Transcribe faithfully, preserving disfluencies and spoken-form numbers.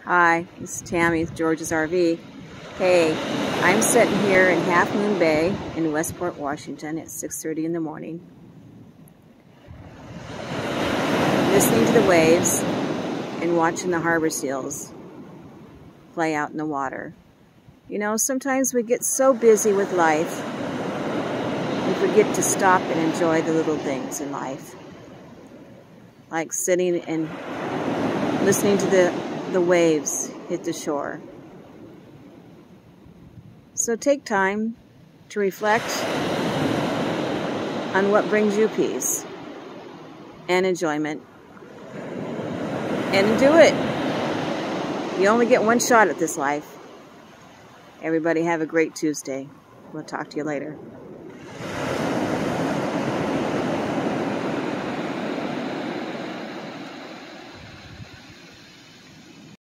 Hi, this is Tammy with George's R V. Hey, I'm sitting here in Half Moon Bay in Westport, Washington at six thirty in the morning, listening to the waves and watching the harbor seals play out in the water. You know, sometimes we get so busy with life, we forget to stop and enjoy the little things in life. Like sitting and listening to the, the waves hit the shore. So take time to reflect on what brings you peace and enjoyment. And do it. You only get one shot at this life. Everybody have a great Tuesday. We'll talk to you later.